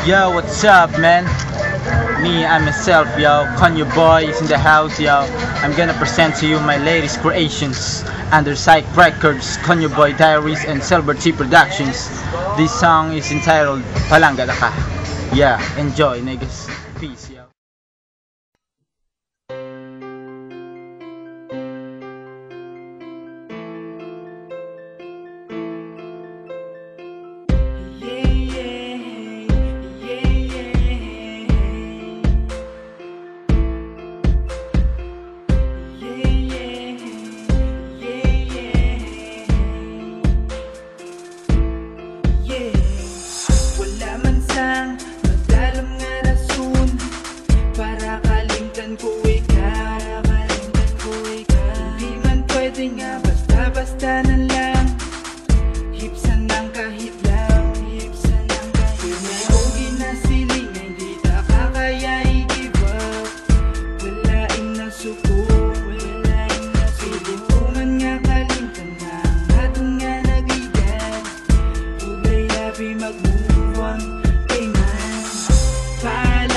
Yo, what's up, man? Me, I myself, yo, Conyo Boy is in the house, yo. I'm gonna present to you my latest creations under Psych Records, Conyo Boy Diaries, and Silver Tea Productions. This song is entitled Palangga Taka. Yeah, enjoy, niggas. Peace, yo. Basta na lang, hipsan ng kahit lang, kung may ugi na siling na hindi ta kaya i-give up. Walaing na suko, pilipungan nga kalimtan na atong nga nagigan. Ugay happy mag-move on, kay man